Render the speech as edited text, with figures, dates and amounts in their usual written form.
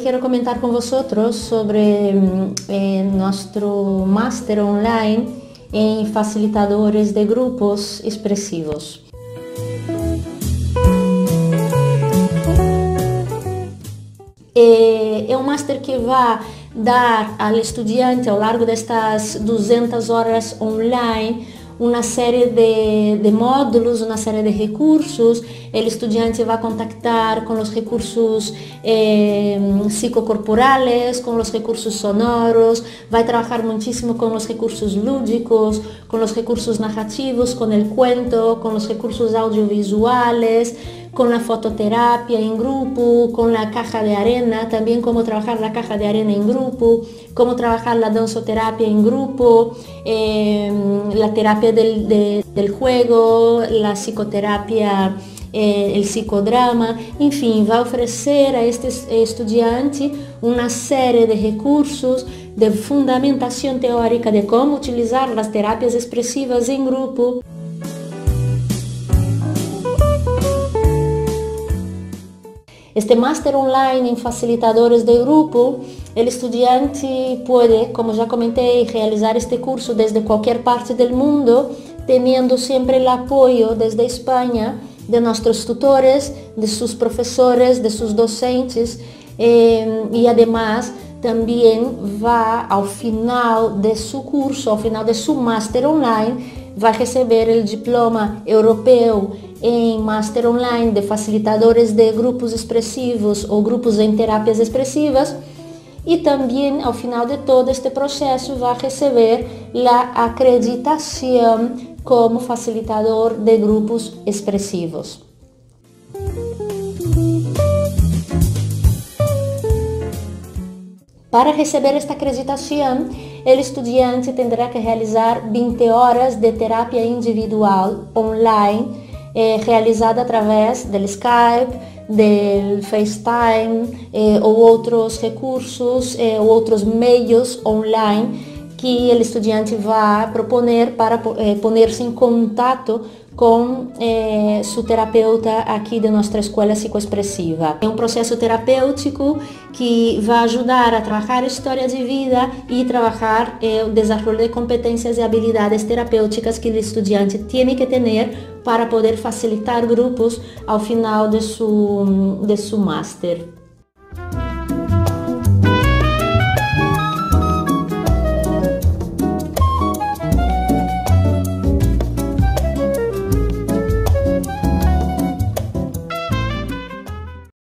quiero comentar con vosotros sobre nuestro máster online en facilitadores de grupos expresivos. É um master que vai dar ao estudante, ao largo destas 200 horas online, uma série de módulos, uma série de recursos. O estudante vai contactar com os recursos psicocorporales, com os recursos sonoros, vai trabalhar muitíssimo com os recursos lúdicos, com os recursos narrativos, com o cuento, com os recursos audiovisuales, con la fototerapia en grupo, con la caja de arena, también cómo trabajar la caja de arena en grupo, cómo trabajar la danzoterapia en grupo, la terapia del juego, la psicoterapia, el psicodrama, enfim, vai oferecer a este estudiante uma série de recursos de fundamentação teórica de como utilizar as terapias expressivas em grupo. Este máster online en facilitadores de grupo, el estudiante puede, como ya comenté, realizar este curso desde cualquier parte del mundo, teniendo siempre el apoyo desde España de nuestros tutores, de sus profesores, de sus docentes, y además también va al final de su curso, al final de su máster online, vai receber o diploma europeu em Master Online de Facilitadores de Grupos Expressivos ou Grupos em Terapias Expressivas, e também, ao final de todo este processo, vai receber a acreditação como facilitador de grupos expressivos. Para receber esta acreditação, o estudante terá que realizar 20 horas de terapia individual online, realizada através do Skype, do FaceTime ou outros recursos ou outros meios online que o estudante vai proponer para poner-se em contato com seu terapeuta aqui de nossa escola psicoexpressiva. É um processo terapêutico que vai ajudar a trabalhar a história de vida e trabalhar o desenvolvimento de competências e habilidades terapêuticas que o estudante tem que ter para poder facilitar grupos ao final de seu máster.